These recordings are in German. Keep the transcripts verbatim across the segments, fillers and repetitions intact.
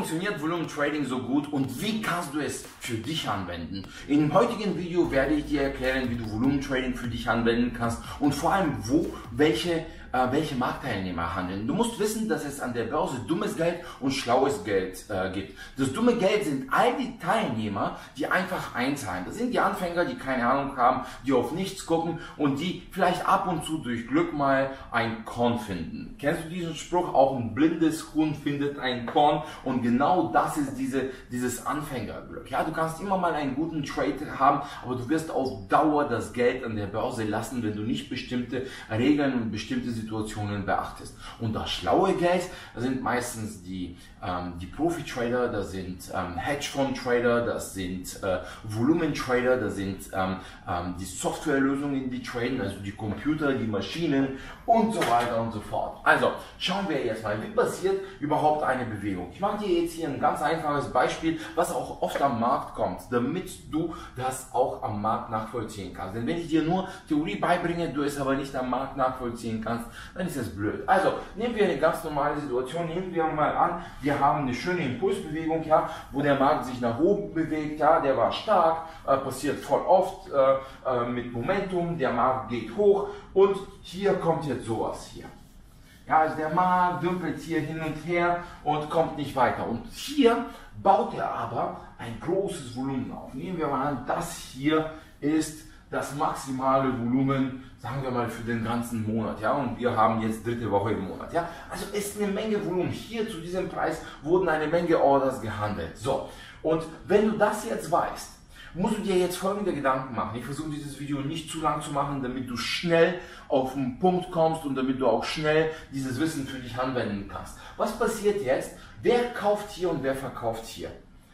funktioniert Volumen Trading so gut und wie kannst du es für dich anwenden? Im heutigen Video werde ich dir erklären, wie du Volumen Trading für dich anwenden kannst und vor allem, wo welche äh, welche Marktteilnehmer handeln. Du musst wissen, dass es an der Börse dummes Geld und schlaues Geld äh, gibt. Das dumme Geld sind all die Teilnehmer, die einfach einzahlen. Das sind die Anfänger, die keine Ahnung haben, die auf nichts gucken und die vielleicht ab und zu durch Glück mal ein Korn finden. Kennst du diesen Spruch? Auch ein blindes Huhn findet ein Korn, und genau das ist diese, dieses Anfängerglück. Ja, du kannst immer mal einen guten Trade haben, aber du wirst auf Dauer das Geld an der Börse lassen, wenn du nicht bestimmte Regeln und bestimmte Situationen beachtest. Und das schlaue Geld, das sind meistens die, ähm, die Profi-Trader, das sind ähm, Hedgefonds-Trader, das sind äh, Volumen-Trader, das sind ähm, ähm, die Softwarelösungen, die traden, also die Computer, die Maschinen und so weiter und so fort. Also schauen wir jetzt mal, wie passiert überhaupt eine Bewegung. Ich mache dir jetzt hier ein ganz einfaches Beispiel, was auch oft am Markt kommt, damit du das auch am Markt nachvollziehen kannst. Denn wenn ich dir nur Theorie beibringe, du es aber nicht am Markt nachvollziehen kannst, dann ist das blöd. Also nehmen wir eine ganz normale Situation, nehmen wir mal an, wir haben eine schöne Impulsbewegung, ja, wo der Markt sich nach oben bewegt, ja, der war stark, äh, passiert voll oft äh, äh, mit Momentum, der Markt geht hoch und hier kommt jetzt sowas hier. Ja, also der Markt dümpelt hier hin und her und kommt nicht weiter. Und hier baut er aber ein großes Volumen auf. Nehmen wir mal an, das hier ist das maximale Volumen, sagen wir mal, für den ganzen Monat, ja, und wir haben jetzt dritte Woche im Monat, ja, also ist eine Menge Volumen. Hier zu diesem Preis wurden eine Menge Orders gehandelt. So, und wenn du das jetzt weißt, musst du dir jetzt folgende Gedanken machen. Ich versuche dieses Video nicht zu lang zu machen, damit du schnell auf den Punkt kommst und damit du auch schnell dieses Wissen für dich anwenden kannst. Was passiert jetzt? Wer kauft hier und wer verkauft hier?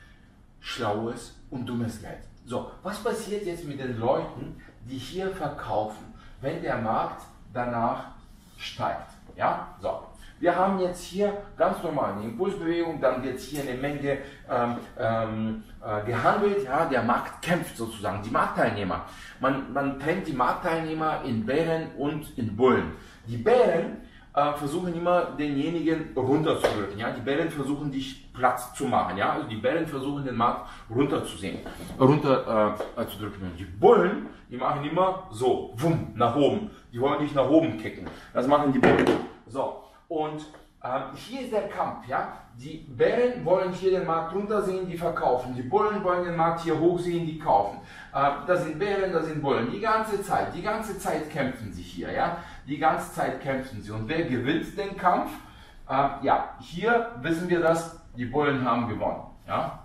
Schlaues und dummes Geld. So, was passiert jetzt mit den Leuten, die hier verkaufen, wenn der Markt danach steigt? Ja, so. Wir haben jetzt hier ganz normal eine Impulsbewegung, dann wird hier eine Menge ähm, ähm, äh, gehandelt, ja, der Markt kämpft sozusagen, die Marktteilnehmer. Man, man trennt die Marktteilnehmer in Bären und in Bullen. Die Bären äh, versuchen immer denjenigen runterzudrücken, ja, die Bären versuchen dich Platz zu machen, ja, also die Bären versuchen den Markt runterzusehen, runter äh, zu drücken. Und die Bullen, die machen immer so, wumm, nach oben, die wollen dich nach oben kicken, das machen die Bullen. So. Und äh, hier ist der Kampf, ja. Die Bären wollen hier den Markt runter sehen, die verkaufen. Die Bullen wollen den Markt hier hoch sehen, die kaufen. Äh, das sind Bären, das sind Bullen. Die ganze Zeit, die ganze Zeit kämpfen sie hier, ja. Die ganze Zeit kämpfen sie. Und wer gewinnt den Kampf? Äh, ja, hier wissen wir das, die Bullen haben gewonnen, ja.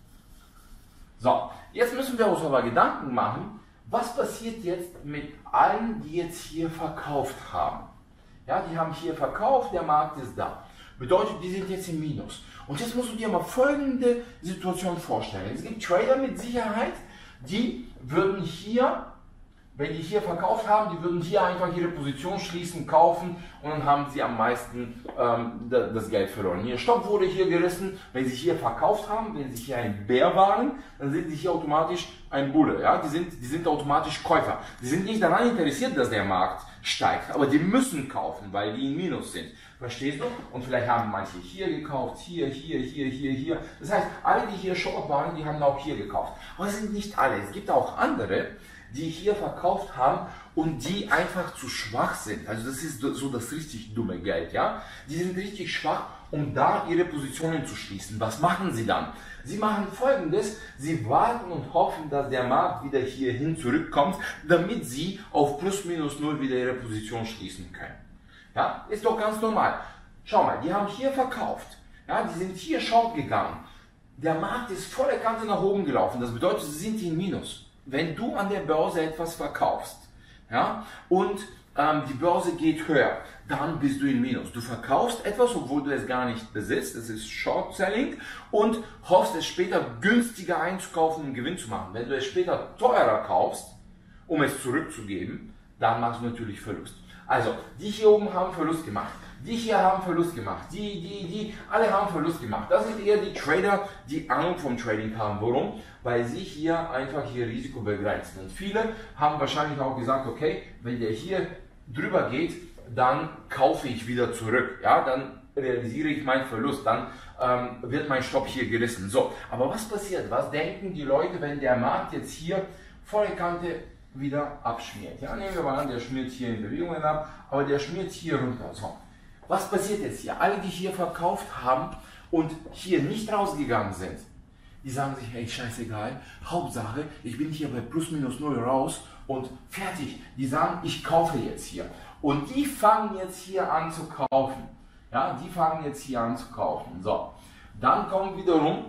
So, jetzt müssen wir uns aber Gedanken machen, was passiert jetzt mit allen, die jetzt hier verkauft haben? Ja, die haben hier verkauft, der Markt ist da. Bedeutet, die sind jetzt im Minus. Und jetzt musst du dir mal folgende Situation vorstellen. Es gibt Trader mit Sicherheit, die würden hier, wenn die hier verkauft haben, die würden hier einfach ihre Position schließen, kaufen, und dann haben sie am meisten ähm, das Geld verloren. Ihr Stopp wurde hier gerissen. Wenn sie hier verkauft haben, wenn sie hier ein Bär waren, dann sind sie hier automatisch ein Bulle. Ja? Die sind, die sind automatisch Käufer. Die sind nicht daran interessiert, dass der Markt steigt, aber die müssen kaufen, weil die im Minus sind. Verstehst du? Und vielleicht haben manche hier gekauft, hier, hier, hier, hier, hier. Das heißt, alle, die hier Short waren, die haben auch hier gekauft. Aber es sind nicht alle. Es gibt auch andere, die hier verkauft haben und die einfach zu schwach sind. Also das ist so das richtig dumme Geld, ja. Die sind richtig schwach, um da ihre Positionen zu schließen. Was machen sie dann? Sie machen Folgendes: Sie warten und hoffen, dass der Markt wieder hierhin zurückkommt, damit sie auf plus minus null wieder ihre Position schließen können. Ja, ist doch ganz normal. Schau mal, die haben hier verkauft. Ja, die sind hier short gegangen. Der Markt ist volle Kante nach oben gelaufen. Das bedeutet, sie sind im Minus. Wenn du an der Börse etwas verkaufst, ja, und ähm, die Börse geht höher, dann bist du im Minus. Du verkaufst etwas, obwohl du es gar nicht besitzt, das ist Short Selling, und hoffst es später günstiger einzukaufen, um Gewinn zu machen. Wenn du es später teurer kaufst, um es zurückzugeben, dann machst du natürlich Verlust. Also, die hier oben haben Verlust gemacht. Die hier haben Verlust gemacht, die, die, die, alle haben Verlust gemacht. Das sind eher die Trader, die Ahnung vom Trading haben. Warum? Weil sie hier einfach hier Risiko begrenzen. Und viele haben wahrscheinlich auch gesagt, okay, wenn der hier drüber geht, dann kaufe ich wieder zurück. Ja, dann realisiere ich meinen Verlust, dann ähm, wird mein Stopp hier gerissen. So, aber was passiert? Was denken die Leute, wenn der Markt jetzt hier volle Kante wieder abschmiert? Ja, nehmen wir mal an, der schmiert hier in Bewegungen ab, aber der schmiert hier runter. So, was passiert jetzt hier? Alle, die hier verkauft haben und hier nicht rausgegangen sind, die sagen sich, hey, scheißegal, Hauptsache, ich bin hier bei plus minus null raus und fertig. Die sagen, ich kaufe jetzt hier. Und die fangen jetzt hier an zu kaufen. Ja, die fangen jetzt hier an zu kaufen. So, dann kommen wiederum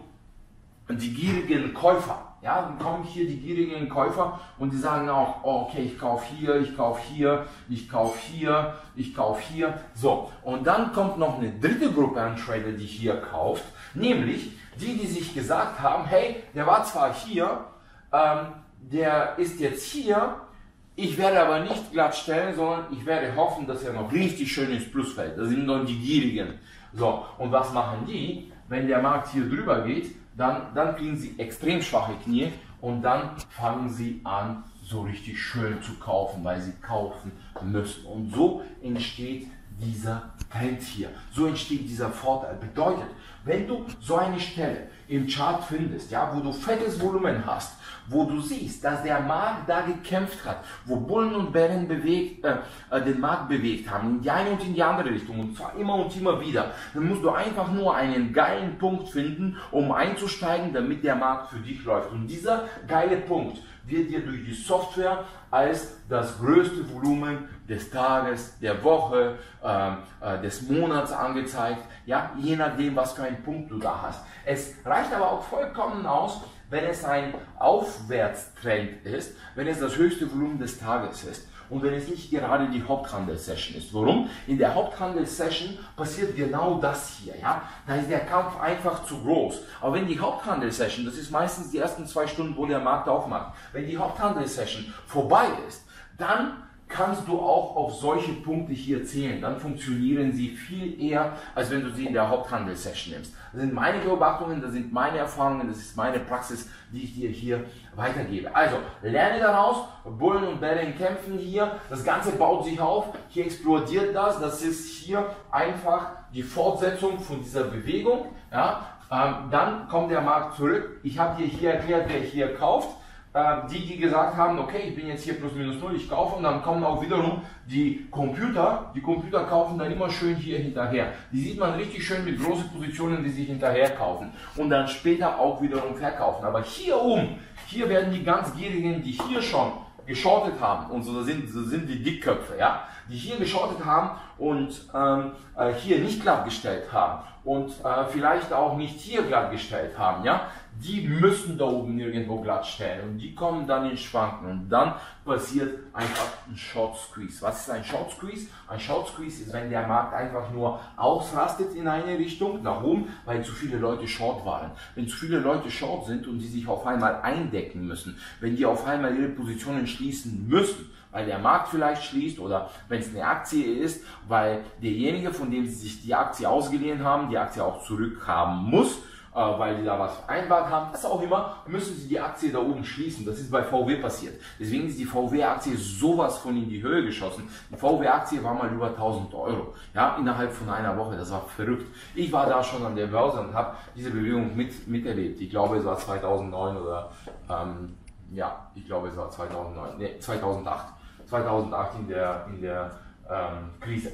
die gierigen Käufer. Ja, dann kommen hier die gierigen Käufer und die sagen auch, oh, okay, ich kaufe hier, ich kaufe hier, ich kaufe hier, ich kaufe hier. So, und dann kommt noch eine dritte Gruppe an Trader, die hier kauft, nämlich die, die sich gesagt haben, hey, der war zwar hier, ähm, der ist jetzt hier, ich werde aber nicht glatt stellen, sondern ich werde hoffen, dass er noch richtig schön ins Plus fällt. Das sind dann die Gierigen. So, und was machen die, wenn der Markt hier drüber geht? Dann, dann kriegen sie extrem schwache Knie und dann fangen sie an, so richtig schön zu kaufen, weil sie kaufen müssen. Und so entsteht dieser Trend hier. So entsteht dieser Vorteil. Bedeutet, wenn du so eine Stelle im Chart findest, ja, wo du fettes Volumen hast, wo du siehst, dass der Markt da gekämpft hat, wo Bullen und Bären bewegt, äh, äh, den Markt bewegt haben, in die eine und in die andere Richtung, und zwar immer und immer wieder, dann musst du einfach nur einen geilen Punkt finden, um einzusteigen, damit der Markt für dich läuft. Und dieser geile Punkt wird dir durch die Software als das größte Volumen des Tages, der Woche, äh, äh, des Monats angezeigt, ja, je nachdem, was für einen Punkt du da hast. Es reicht aber auch vollkommen aus, wenn es ein Aufwärtstrend ist, wenn es das höchste Volumen des Tages ist und wenn es nicht gerade die Haupthandelssession ist. Warum? In der Haupthandelssession passiert genau das hier. Ja? Da ist der Kampf einfach zu groß. Aber wenn die Haupthandelssession, das ist meistens die ersten zwei Stunden, wo der Markt aufmacht, wenn die Haupthandelssession vorbei ist, dann kannst du auch auf solche Punkte hier zählen. Dann funktionieren sie viel eher, als wenn du sie in der Haupthandelssession nimmst. Das sind meine Beobachtungen, das sind meine Erfahrungen, das ist meine Praxis, die ich dir hier weitergebe. Also, lerne daraus, Bullen und Bären kämpfen hier, das Ganze baut sich auf, hier explodiert das, das ist hier einfach die Fortsetzung von dieser Bewegung. Ja? Ähm, dann kommt der Markt zurück. Ich habe dir hier erklärt, wer hier kauft. Die, die gesagt haben, okay, ich bin jetzt hier plus minus null, ich kaufe, und dann kommen auch wiederum die Computer, die Computer kaufen dann immer schön hier hinterher. Die sieht man richtig schön mit großen Positionen, die sich hinterher kaufen und dann später auch wiederum verkaufen. Aber hier oben, hier werden die ganz Gierigen, die hier schon geschortet haben, und so sind, so sind die Dickköpfe, ja, die hier geschortet haben und ähm, äh, hier nicht glatt gestellt haben und äh, vielleicht auch nicht hier glatt gestellt haben, ja, die müssen da oben irgendwo glatt stellen und die kommen dann in Schwanken und dann passiert einfach ein Short Squeeze. Was ist ein Short Squeeze? Ein Short Squeeze ist, wenn der Markt einfach nur ausrastet in eine Richtung, nach oben, weil zu viele Leute Short waren. Wenn zu viele Leute Short sind und die sich auf einmal eindecken müssen, wenn die auf einmal ihre Positionen schließen müssen, weil der Markt vielleicht schließt oder wenn es eine Aktie ist, weil derjenige, von dem sie sich die Aktie ausgeliehen haben, die Aktie auch zurückhaben muss, weil die da was vereinbart haben, was auch immer, müssen sie die Aktie da oben schließen. Das ist bei V W passiert. Deswegen ist die V W-Aktie sowas von in die Höhe geschossen. Die V W-Aktie war mal über tausend Euro. Ja, innerhalb von einer Woche. Das war verrückt. Ich war da schon an der Börse und habe diese Bewegung mit, miterlebt. Ich glaube, es war zweitausendneun oder, ähm, ja, ich glaube, es war zweitausendneun, nee, zweitausendacht. zweitausendacht in der, in der ähm, Krise.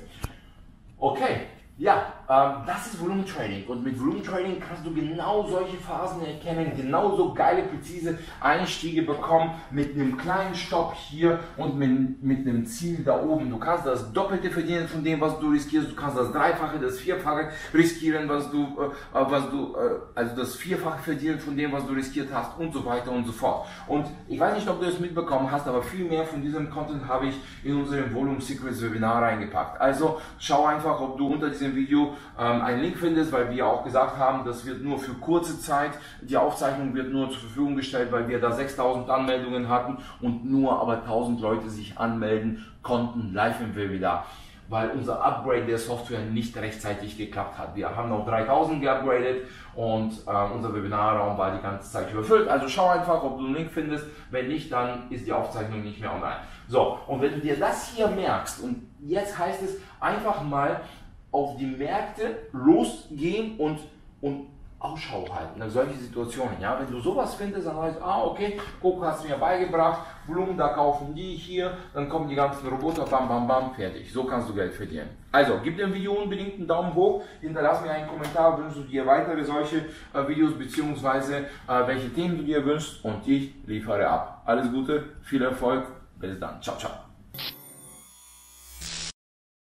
Okay. Ja, ähm, das ist Volumentrading und mit Volumentrading kannst du genau solche Phasen erkennen, genauso geile, präzise Einstiege bekommen mit einem kleinen Stopp hier und mit, mit einem Ziel da oben. Du kannst das Doppelte verdienen von dem, was du riskierst, du kannst das Dreifache, das Vierfache riskieren, was du, äh, was du, äh, also das Vierfache verdienen von dem, was du riskiert hast und so weiter und so fort. Und ich weiß nicht, ob du es mitbekommen hast, aber viel mehr von diesem Content habe ich in unserem Volume Secrets Webinar reingepackt. Also schau einfach, ob du unter diesem Video ähm, einen Link findest, weil wir auch gesagt haben, das wird nur für kurze Zeit, die Aufzeichnung wird nur zur Verfügung gestellt, weil wir da sechstausend Anmeldungen hatten und nur aber tausend Leute sich anmelden konnten live im Webinar, weil unser Upgrade der Software nicht rechtzeitig geklappt hat. Wir haben noch dreitausend geupgradet und äh, unser Webinarraum war die ganze Zeit überfüllt. Also schau einfach, ob du einen Link findest. Wenn nicht, dann ist die Aufzeichnung nicht mehr online. So, und wenn du dir das hier merkst, und jetzt heißt es einfach mal auf die Märkte losgehen und, und Ausschau halten, ne? Solche Situationen, ja, wenn du sowas findest, dann weißt du, ah, okay, guck, hast du mir beigebracht, Volumen, da kaufen die hier, dann kommen die ganzen Roboter, bam, bam, bam, fertig. So kannst du Geld verdienen. Also, gib dem Video unbedingt einen Daumen hoch, hinterlass mir einen Kommentar, wünschst du dir weitere solche äh, Videos, beziehungsweise äh, welche Themen du dir wünschst und ich liefere ab. Alles Gute, viel Erfolg, bis dann, ciao, ciao.